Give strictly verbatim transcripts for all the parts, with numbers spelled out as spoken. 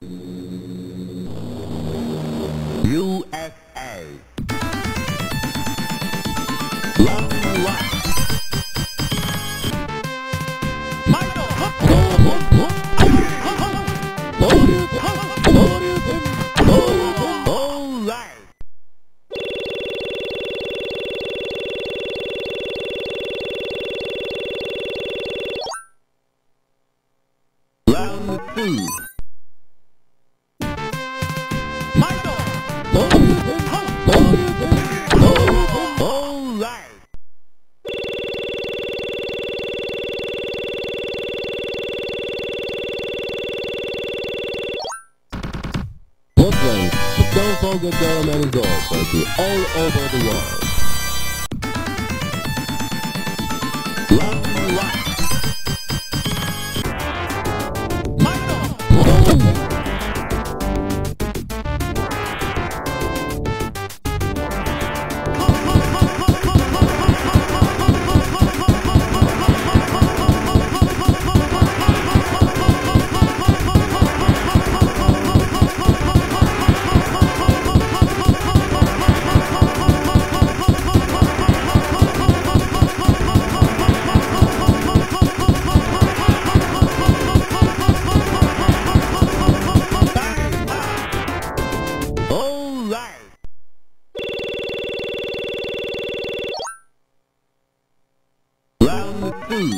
U S A. Round one. Round two. Muslims, don't forget their many goals all over the world. Round one. Round two.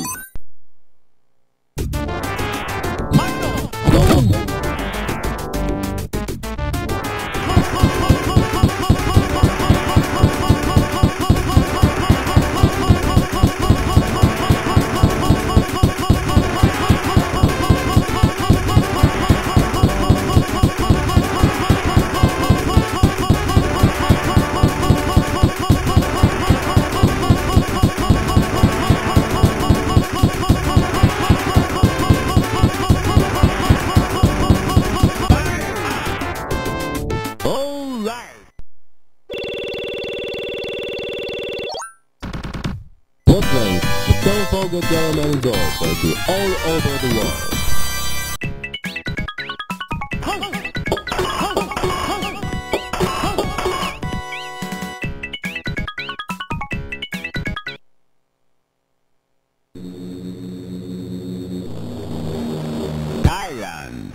Muslims, don't forget their many goals all over the world. Thailand.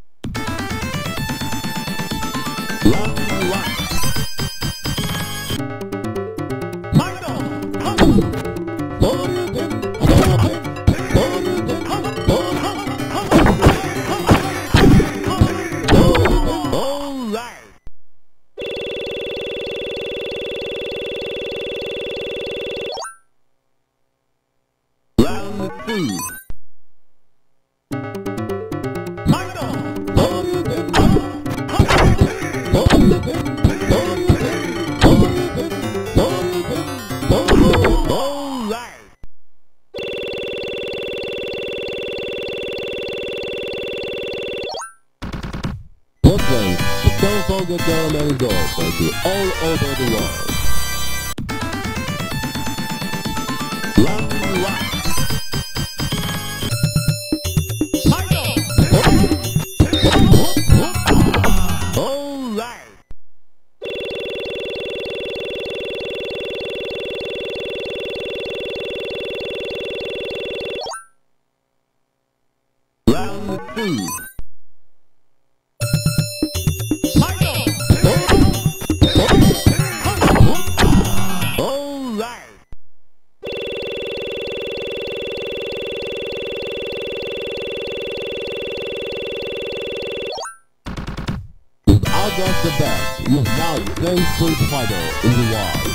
Round one. Round two. Muslims, don't forget their many goals all over the world. Round one. All right. Round two. All right. Without just the best, you have now the same Street Fighter in the world.